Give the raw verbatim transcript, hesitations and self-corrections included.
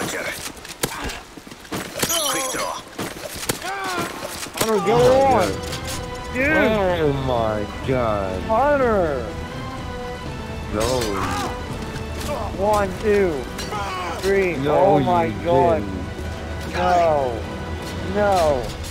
Roger. Quick draw. Hunter, go Oh, on! Dude! Oh my god. Hunter! No. One, two, three. No, Oh my you god. didn't. No. No.